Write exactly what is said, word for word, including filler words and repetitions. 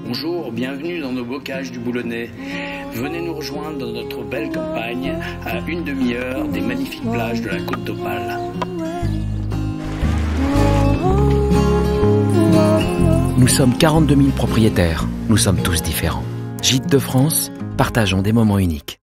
Bonjour, bienvenue dans nos bocages du Boulonnais. Venez nous rejoindre dans notre belle campagne, à une demi-heure des magnifiques plages de la Côte d'Opale. Nous sommes quarante-deux mille propriétaires. Nous sommes tous différents. Gîtes de France, partageons des moments uniques.